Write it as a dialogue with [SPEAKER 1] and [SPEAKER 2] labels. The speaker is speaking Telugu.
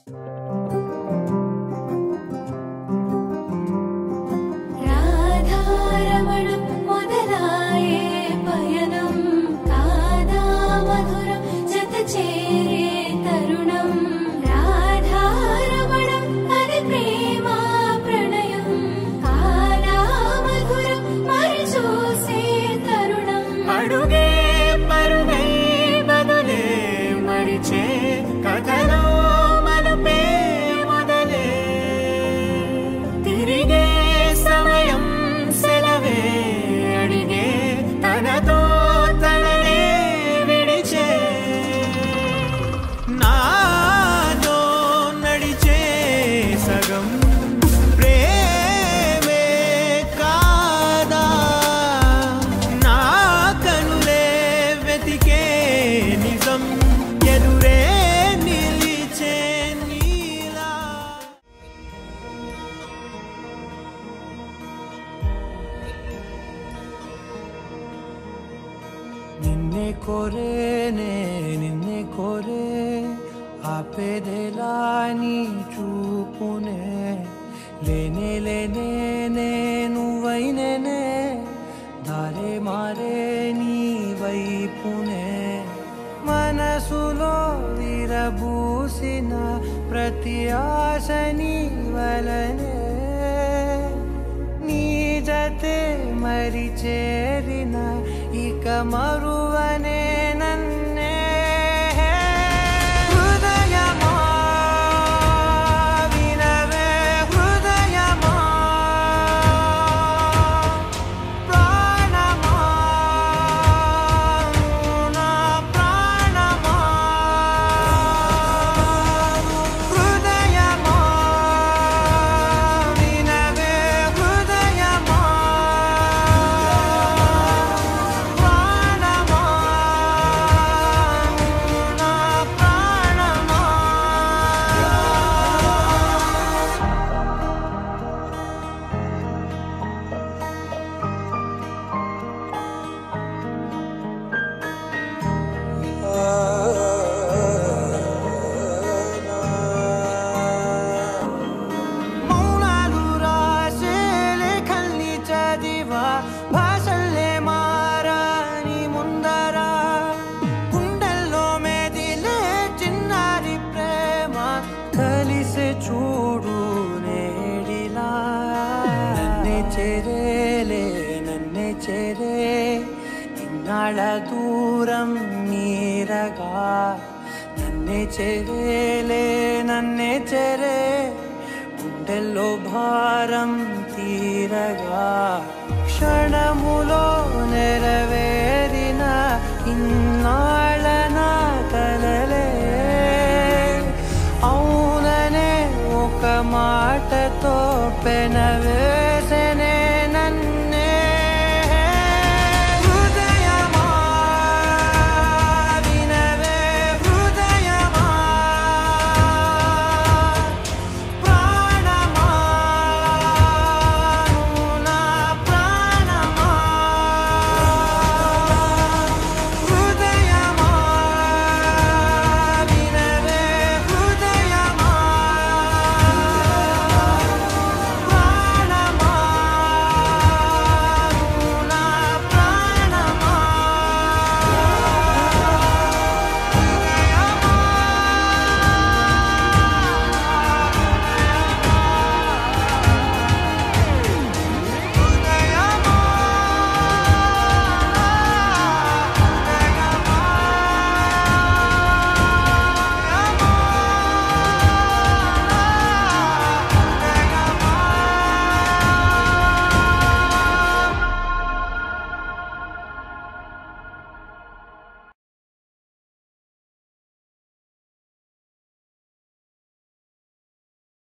[SPEAKER 1] నిన్నే కోరే ఆపేదేలా నీ చూపునే లేనే నువ్వైనే దారే మారే నీ వైపునే మనసులో విరబూసిన ప్రతి ఆశ నీ వలనే నీ జతే మరి చేరిన ఇక మరువనే నన్నే హృదయమా వినవే హృదయమా ప్రాణమా నా ప్రాణమా హృదయమా వినవే హృదయమా నన్నే చేరే ఇన్నాళ్ళ దూరం మీరగా నన్నే చేరే గుండెల్లో భారం తీరగా క్షణములో నెరవేరిన ఇన్నాళ్ళ నా కలలే అవుననే ఒక మాటతో పెనవే